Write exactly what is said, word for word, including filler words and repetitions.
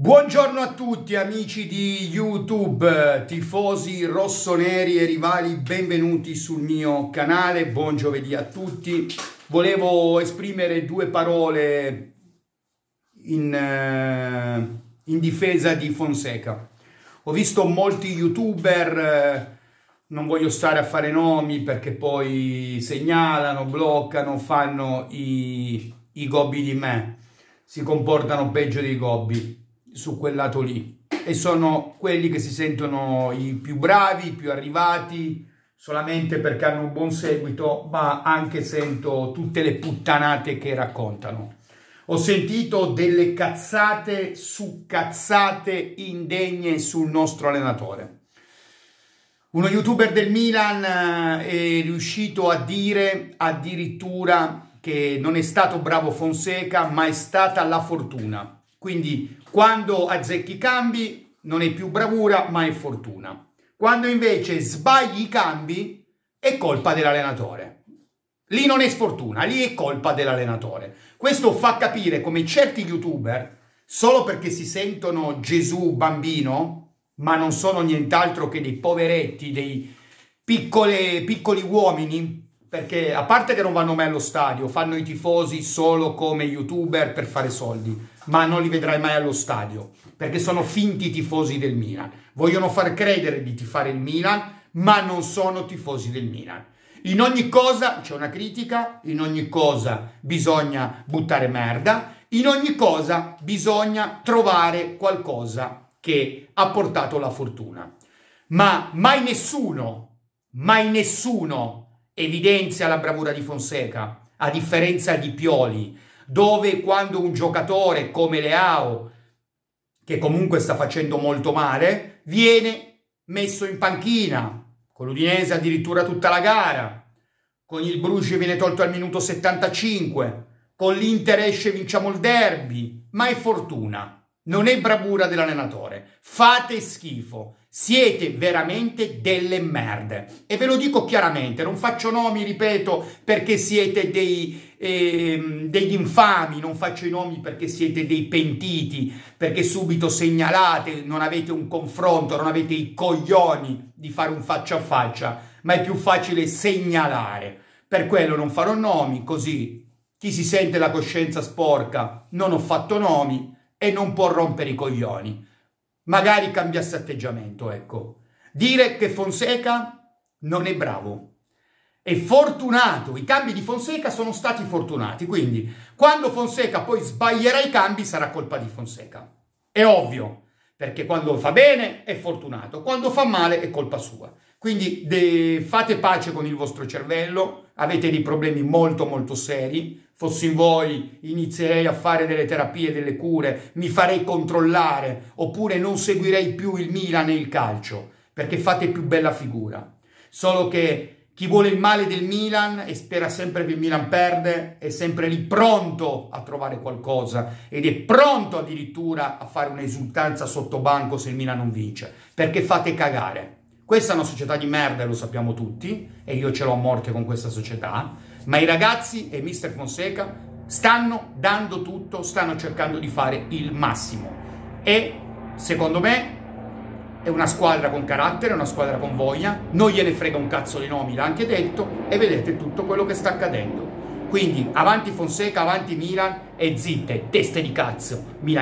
Buongiorno a tutti amici di YouTube, tifosi rossoneri e rivali, benvenuti sul mio canale, buon giovedì a tutti. Volevo esprimere due parole in, uh, in difesa di Fonseca. Ho visto molti YouTuber, uh, non voglio stare a fare nomi perché poi segnalano, bloccano, fanno i, i gobbi di me, si comportano peggio dei gobbi su quel lato lì, e sono quelli che si sentono i più bravi, i più arrivati solamente perché hanno un buon seguito, ma anche sento tutte le puttanate che raccontano. Ho sentito delle cazzate su cazzate indegne sul nostro allenatore. Uno youtuber del Milan è riuscito a dire addirittura che non è stato bravo Fonseca, ma è stata la fortuna. Quindi quando azzecchi i cambi non è più bravura, ma è fortuna. Quando invece sbagli i cambi è colpa dell'allenatore. Lì non è sfortuna, lì è colpa dell'allenatore. Questo fa capire come certi youtuber, solo perché si sentono Gesù bambino, ma non sono nient'altro che dei poveretti, dei piccole, piccoli uomini, perché a parte che non vanno mai allo stadio, fanno i tifosi solo come youtuber per fare soldi, ma non li vedrai mai allo stadio, perché sono finti tifosi del Milan. Vogliono far credere di tifare il Milan, ma non sono tifosi del Milan. In ogni cosa c'è una critica, in ogni cosa bisogna buttare merda, in ogni cosa bisogna trovare qualcosa che ha portato la fortuna. Ma mai nessuno, mai nessuno evidenzia la bravura di Fonseca, a differenza di Pioli, dove quando un giocatore come Leao, che comunque sta facendo molto male, viene messo in panchina, con l'Udinese addirittura tutta la gara, con il Bruges viene tolto al minuto settantacinque, con l'Inter esce e vinciamo il derby, ma è fortuna. Non è bravura dell'allenatore. Fate schifo. Siete veramente delle merde. E ve lo dico chiaramente, non faccio nomi, ripeto, perché siete dei, eh, degli infami, non faccio i nomi perché siete dei pentiti, perché subito segnalate, non avete un confronto, non avete i coglioni di fare un faccia a faccia, ma è più facile segnalare. Per quello non farò nomi, così chi si sente la coscienza sporca, non ho fatto nomi, e non può rompere i coglioni. Magari cambiasse atteggiamento, ecco. Dire che Fonseca non è bravo. È fortunato. I cambi di Fonseca sono stati fortunati. Quindi, quando Fonseca poi sbaglierà i cambi, sarà colpa di Fonseca. È ovvio. Perché quando fa bene è fortunato. Quando fa male è colpa sua. Quindi fate pace con il vostro cervello. Avete dei problemi molto molto seri. Fossi in voi inizierei a fare delle terapie, delle cure, mi farei controllare, oppure non seguirei più il Milan e il calcio, perché fate più bella figura. Solo che chi vuole il male del Milan e spera sempre che il Milan perde è sempre lì pronto a trovare qualcosa ed è pronto addirittura a fare un'esultanza sotto banco se il Milan non vince, perché fate cagare. Questa è una società di merda e lo sappiamo tutti, e io ce l'ho a morte con questa società, ma i ragazzi e mister Fonseca stanno dando tutto, stanno cercando di fare il massimo. E secondo me è una squadra con carattere, una squadra con voglia, non gliene frega un cazzo di nomi, l'ha anche detto, e vedete tutto quello che sta accadendo. Quindi avanti Fonseca, avanti Milan e zitte, teste di cazzo. Milan